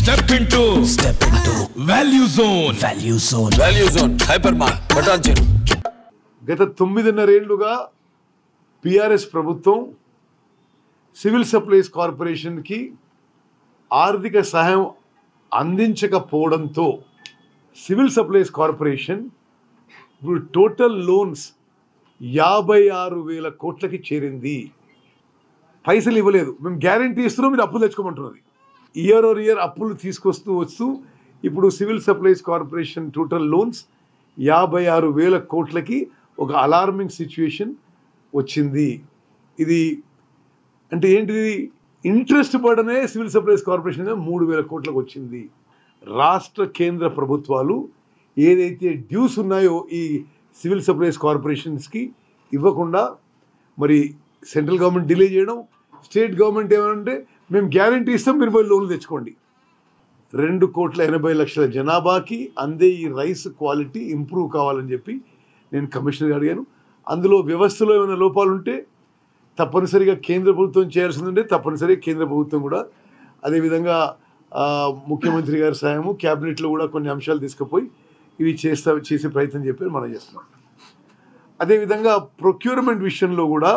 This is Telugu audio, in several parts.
Step into value zone. Value zone. Hypermart. Button. గత 9.5 ఏళ్లుగా పిఆర్ఎస్ ప్రభుత్వం సివిల్ సప్లైస్ కార్పొరేషన్కి ఆర్థిక సహాయం అందించకపోవడంతో సివిల్ సప్లైస్ కార్పొరేషన్ ఇప్పుడు టోటల్ లోన్స్ 56,000 కోట్లకి చేరింది. పైసలు ఇవ్వలేదు, మేము గ్యారంటీ ఇస్తున్నాం, మీరు అప్పులు తెచ్చుకోమంటున్నది. ఇయర్ అప్పులు తీసుకొస్తూ ఇప్పుడు civil supplies corporation total loans 56,000 కోట్లకి ఒక అలార్మింగ్ సిచ్యువేషన్ వచ్చింది. ఇది అంటే ఏంటిది? ఇంట్రెస్ట్ పడనే సివిల్ సప్లైస్ కార్పొరేషన్ 3,000 కోట్లకు వచ్చింది. రాష్ట్ర కేంద్ర ప్రభుత్వాలు ఏదైతే డ్యూస్ ఉన్నాయో ఈ సివిల్ సప్లైస్ కార్పొరేషన్స్కి ఇవ్వకుండా మరి సెంట్రల్ గవర్నమెంట్ డిలే చేయడం, స్టేట్ గవర్నమెంట్ ఏమంటే మేము గ్యారంటీ ఇస్తాం, మీరు పోయి లోన్లు తెచ్చుకోండి. 2,80,00,000 జనాభాకి అందే ఈ రైస్ క్వాలిటీ ఇంప్రూవ్ కావాలని చెప్పి నేను కమిషనర్గా అడిగాను. అందులో వ్యవస్థలో ఏమైనా లోపాలు ఉంటే తప్పనిసరిగా కేంద్ర ప్రభుత్వం చేయాల్సింది ఉంటే తప్పనిసరిగా కేంద్ర ప్రభుత్వం కూడా అదేవిధంగా ముఖ్యమంత్రి గారి సహాయము క్యాబినెట్లో కూడా కొన్ని అంశాలు తీసుకుపోయి ఇవి చేసే ప్రయత్నం చెప్పి మనం చేస్తున్నాం. అదేవిధంగా ప్రొక్యూర్మెంట్ విషయంలో కూడా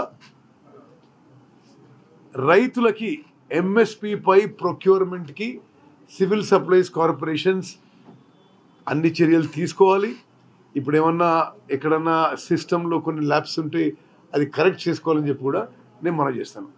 రైతులకి ఎంఎస్పిపై ప్రొక్యూర్మెంట్కి సివిల్ సప్లైస్ కార్పొరేషన్స్ అన్ని చర్యలు తీసుకోవాలి. ఇప్పుడు ఏమన్నా ఎక్కడన్నా సిస్టంలో కొన్ని ల్యాబ్స్ ఉంటే అది కరెక్ట్ చేసుకోవాలని చెప్పి కూడా నేను మనం చేస్తాను.